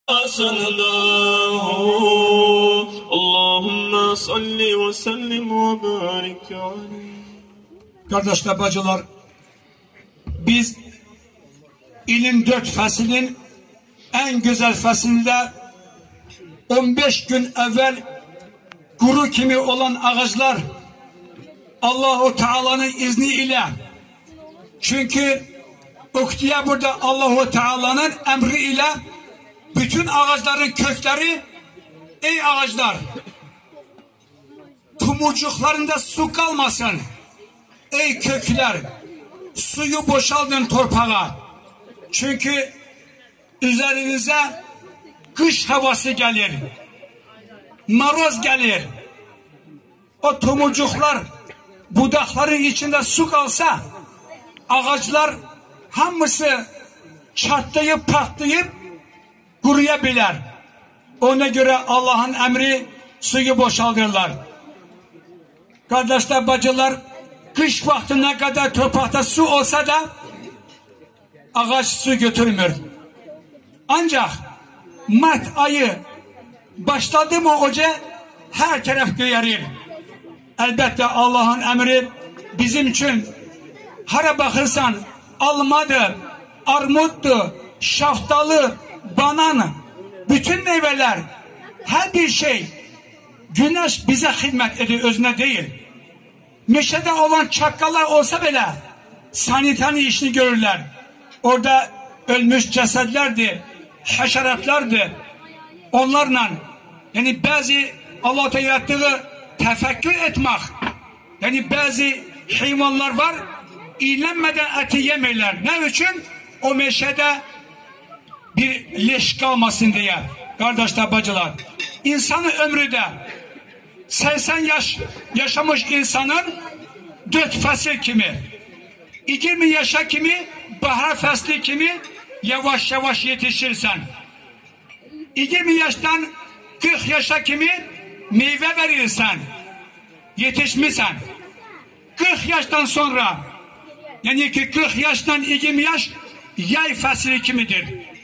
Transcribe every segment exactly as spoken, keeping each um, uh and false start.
Allahümme salli ve sellim ve barik aleyh. Kardeşler, bacılar, biz ilim dört faslinin en güzel faslinde on beş gün evvel kuru kimi olan ağaçlar Allahu Teala'nın izniyle, çünkü Oktiyabur'da Allahu Teala'nın emri ile bütün ağaçların kökleri, ey ağaçlar, tomurcuklarında su kalmasın, ey kökler, suyu boşaldın torpağa, çünkü üzerinize kış havası gelir, maroz gelir. O tomurcuklar budakların içinde su kalsa ağaçlar hamısı çatlayıp patlayıp kuruyabilir. Ona göre Allah'ın emri, suyu boşaldırırlar. Kardeşler, bacılar, kış vakti ne kadar toprakta su olsa da ağaç su götürmür. Ancak Mart ayı başladı mı oca her taraf göğerir. Elbette Allah'ın emri bizim için. Hara bakırsan almadı, armuttu, şaftalı, banan, bütün meyveler, her bir şey, güneş bize hizmet ediyor, özüne değil. Meşede olan çakkallar olsa bile sanitani işini görürler. Orada ölmüş cesetlerdi, haşeratlardı. Onlarla, yani bazı Allah'ta yarattığı tefekkür etmek, yani bazı hayvanlar var, iğlenmeden eti yemirler. Ne için? O meşede bir leş kalmasın diye. Kardeşler, bacılar, insanın ömrü de seksen yaş yaşamış insanın dört fasıl kimi, yirmi yaşa kimi, bahar faslı kimi yavaş yavaş yetişirsen, yirmi yaştan kırk yaşa kimi meyve verirsen, yetişmişsen, kırk yaştan sonra, yani ki kırk yaştan yirmi yaş yay faslı kimidir.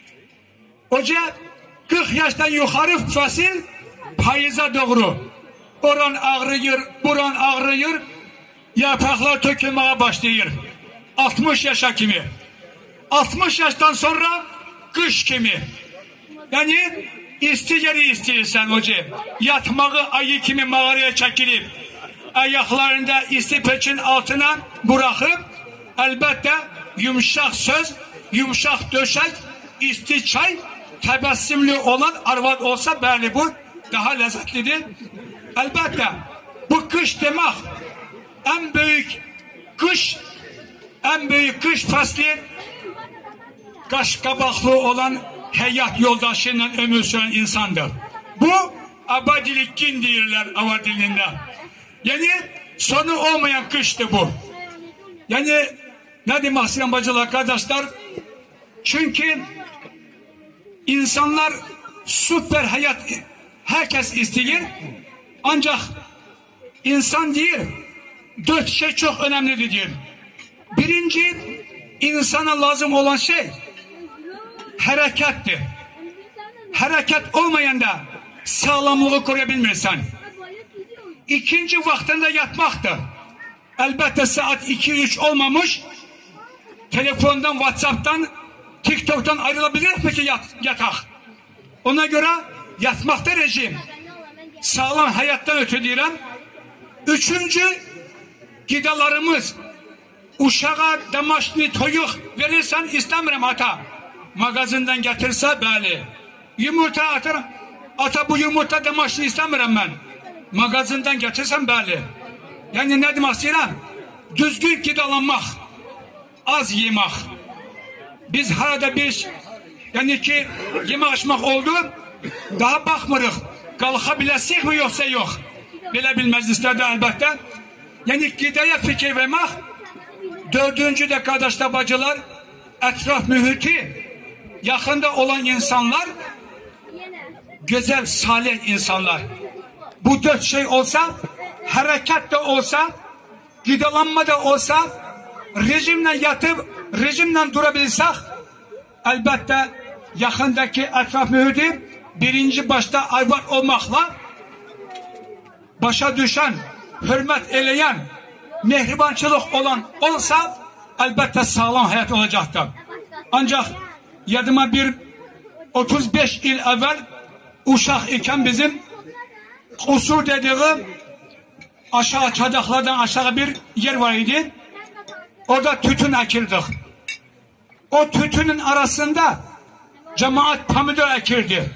Oca kırk yaştan yukarı fasil payıza doğru. Oran ağrıyor, buran ağrıyor, yapraklar tökülmeye başlıyor. altmış yaşa kimi. altmış yaştan sonra kış kimi. Yani isteyeri istiyorsan hoca. Yatmağı ayı kimi mağaraya çekilip ayaklarında istipeçin altına bırakıp elbette yumuşak söz, yumuşak döşek, isti çay, tebessümlü olan arvad olsa belli bu daha lezzetlidir. Elbette bu kış demek en büyük kış, en büyük kış fasli kaş kabaklı olan hayat yoldaşıyla ömür süren insandır. Bu abadilik kin diyorlar ava dilinde. Yani sonu olmayan kıştı bu. Yani ne demek istedim bacılar, kardeşler? Çünkü insanlar süper hayat herkes istiyor. Ancak insan değil, dört şey çok önemlidir diyor. Birinci, insana lazım olan şey harekettir. Hareket olmayan da sağlamlığı koruyabilmirsen. İkinci vaktinde yatmaktır. Elbette saat iki üç olmamış, telefondan, WhatsApp'tan, TikTok'tan ayrılabilir peki yat, yatak. Ona göre yatmakta rejim. Sağlam hayattan ötürü diyelim. Üçüncü, gidalarımız uşağa damaşlı toyuk verirsen istemiyorum hata. Magazinden getirse belli. Yumurta atarım. Ata bu yumurta damaşlı istemiyorum ben. Magazinden getirsen belli. Yani ne demek istiyorum? Düzgün gidalanmak. Az yemek. Biz harada bir yani ki yemek açmak oldu. Daha bakmırıq. Kalkabilesik mi yoksa yok. Böyle bir meclislerde elbette. Yani gidaya fikir vermek. Dördüncü de kardeşler, bacılar, etraf mühiti, yakında olan insanlar, güzel, salih insanlar. Bu dört şey olsa, hareket de olsa, gidalanma da olsa, rejimle yatıp, rejimle durabilirsek, elbette yakındaki etraf mühiti birinci başta ayvar olmakla başa düşen, hürmet eleyen, mehribançılık olan olsa elbette sağlam hayat olacaktır. Ancak yadıma bir otuz beş yıl evvel uşak iken bizim kusur dediği aşağı çadaklardan aşağı bir yer var idi. Orada tütün ekirdik. O tütünün arasında cemaat pomidor ekirdi.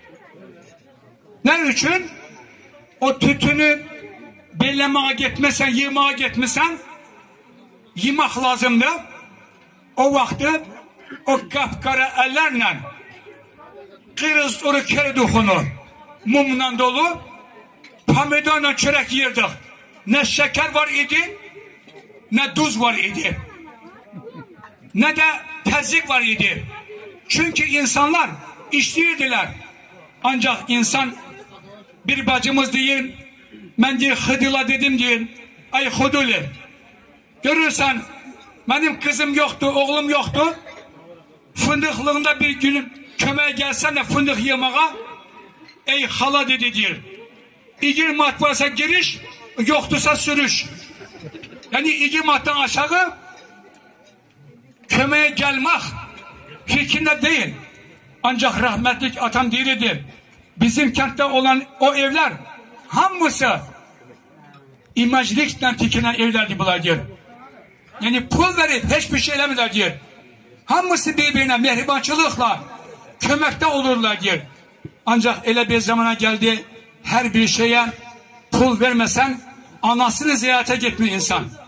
Ne için? O tütünü bellemeye gitmesen, yığmaya gitmesen yımak lazımdı. O vakti o kapkara ellerle kırız oru kere dokunu mumla dolu pomidorla çörek yerdik. Ne şeker var idi, ne tuz var idi, ne de tezik var idi. Çünkü insanlar işliydiler. Ancak insan bir bacımız değil, ben diye hıdıla dedim diye, ay huduli. Görürsen benim kızım yoktu, oğlum yoktu. Fındıklığında bir gün kömeğe gelsen de fındık yemeye, ey hala dedi diyor. İgir mat varsa giriş, yoktursa sürüş. Yani iki mattan aşağı kömeğe gelmek fikrinde değil. Ancak rahmetlik atam değildi. Bizim kentte olan o evler hamısı imajlıkla tikinen evlerdi bunlar diyor. Yani pul verip hiçbir şey elemediler diyor. Hamısı birbirine mehribançılıkla kömekte olurlar diyor. Ancak öyle bir zamana geldi her bir şeye pul vermesen anasını ziyarete gitmiyor insan.